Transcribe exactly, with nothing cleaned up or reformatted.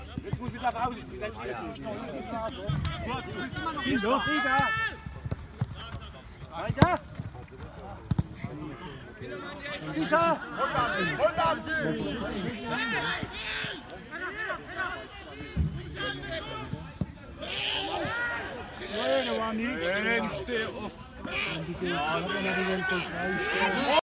Jetzt muss ich wieder raus, ich bin ganz ehrlich. Gut, Los, Riga! Weiter! Sicher! Und dann! nee, da war nichts. Nee, steh auf. Ja, da hat er die Welt voll frei.